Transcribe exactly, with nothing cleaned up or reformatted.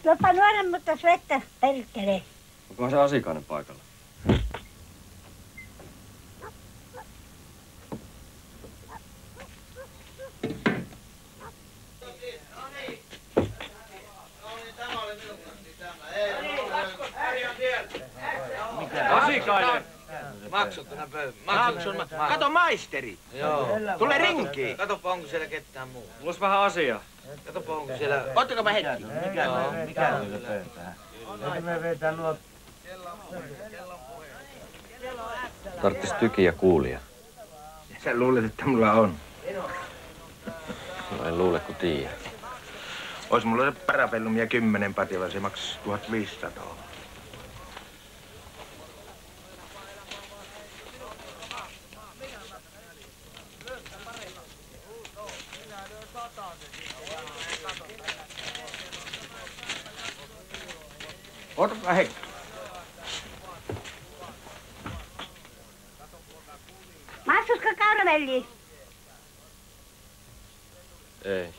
Jopa nuoren, mutta vettä perkele. Onkohan se Asikainen paikalla? Asikainen! Maksut, maksut. Kato maisteri! Joo. Tule rinkiin! Katsopa, onko siellä ketään muu. Mulla olisi vähän asiaa. Katsopa, onko siellä... Ottakapa hetki. Mikä on? Mikä on se pöytää? Nyt me vetää nuo... Tarttis tykiä kuulia. Sä luulet, että mulla on. No en luule, kun tiedä. Ois mulla se parapellumia kymmenen patilla, se maksaa tuhatviisisataa. Otapa hetki. Maksusko kauravelli? Ei.